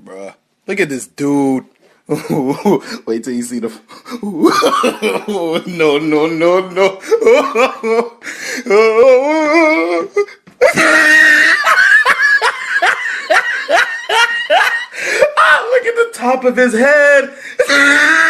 Bruh, look at this dude. Wait till you see the. No, no, no, no. Ah, look at the top of his head.